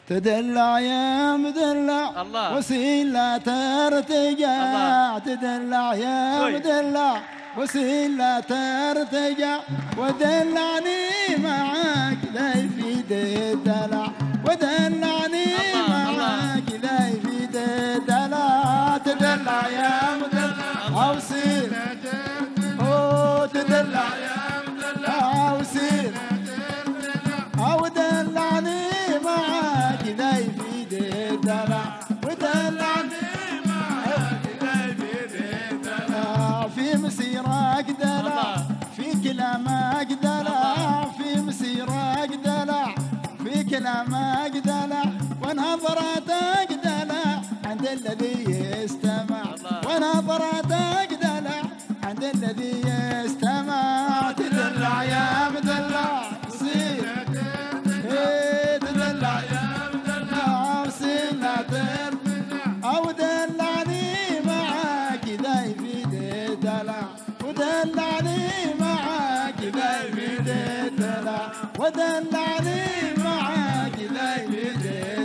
تدلع يا مدلع وسيلة ترتجع، تدلع يا مدلع وسيلة ترتجع، ودلعني معاك لا يفيد الدلع، ودلعني معاك لا يفيد الدلع. تدلع يا مدلع وسيلة ترتجع، تدلع يا مدلع وسيلة أو دلعني معاك لا يفيد الدلع، ودلعني معاك لا يفيد الدلع. في مسيرك دلع، في كلامك دلع، في مسيرك دلع، في كلامك دلع، ونظراتك دلع عند الذي يستمع، ونظراتك دلع عند الذي يستمع. تدلع يا مدلع وسيلة تدلع يا مدلع وسيلة ترتجع، أو دلعني معاك لا يفيد الدلع، ودلعني معاك لا يفيد الدلع، ودلعني معاك لا يفيد الدلع.